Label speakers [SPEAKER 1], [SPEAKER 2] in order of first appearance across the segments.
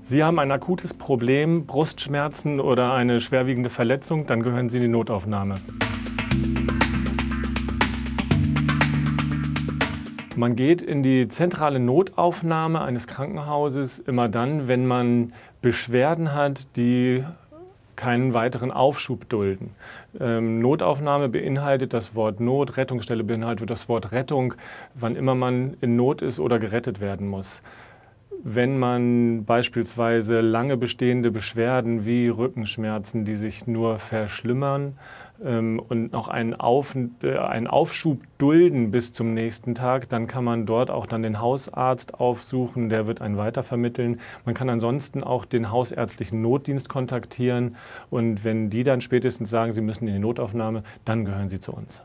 [SPEAKER 1] Sie haben ein akutes Problem, Brustschmerzen oder eine schwerwiegende Verletzung, dann gehören Sie in die Notaufnahme. Man geht in die zentrale Notaufnahme eines Krankenhauses immer dann, wenn man Beschwerden hat, die keinen weiteren Aufschub dulden. Notaufnahme beinhaltet das Wort Not, Rettungsstelle beinhaltet das Wort Rettung, wann immer man in Not ist oder gerettet werden muss. Wenn man beispielsweise lange bestehende Beschwerden wie Rückenschmerzen, die sich nur verschlimmern und noch einen Aufschub dulden bis zum nächsten Tag, dann kann man dort auch dann den Hausarzt aufsuchen, der wird einen weitervermitteln. Man kann ansonsten auch den hausärztlichen Notdienst kontaktieren und wenn die dann spätestens sagen, sie müssen in die Notaufnahme, dann gehören sie zu uns.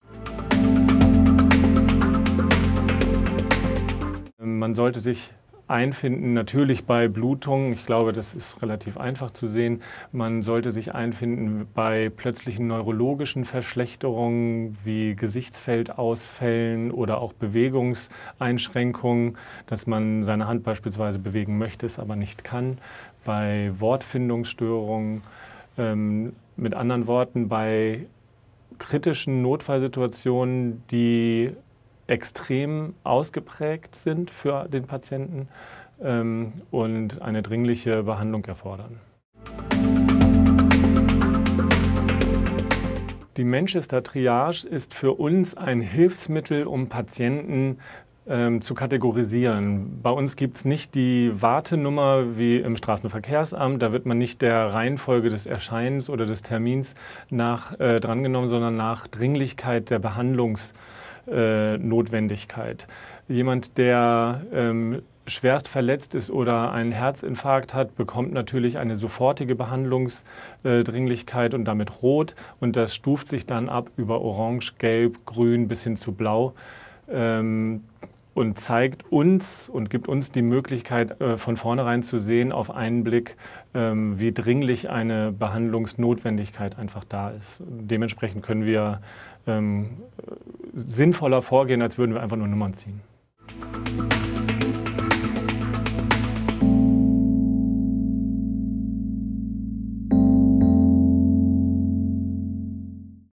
[SPEAKER 1] Man sollte sich einfinden, natürlich bei Blutungen. Ich glaube, das ist relativ einfach zu sehen. Man sollte sich einfinden bei plötzlichen neurologischen Verschlechterungen wie Gesichtsfeldausfällen oder auch Bewegungseinschränkungen, dass man seine Hand beispielsweise bewegen möchte, es aber nicht kann. Bei Wortfindungsstörungen, mit anderen Worten, bei kritischen Notfallsituationen, die extrem ausgeprägt sind für den Patienten und eine dringliche Behandlung erfordern. Die Manchester Triage ist für uns ein Hilfsmittel, um Patienten zu kategorisieren. Bei uns gibt es nicht die Wartenummer wie im Straßenverkehrsamt. Da wird man nicht der Reihenfolge des Erscheinens oder des Termins nach drangenommen, sondern nach Dringlichkeit der Behandlungsnotwendigkeit. Jemand, der schwerst verletzt ist oder einen Herzinfarkt hat, bekommt natürlich eine sofortige Behandlungsdringlichkeit und damit rot. Und das stuft sich dann ab über orange, gelb, grün bis hin zu blau. Und zeigt uns und gibt uns die Möglichkeit, von vornherein zu sehen, auf einen Blick, wie dringlich eine Behandlungsnotwendigkeit einfach da ist. Dementsprechend können wir sinnvoller vorgehen, als würden wir einfach nur Nummern ziehen.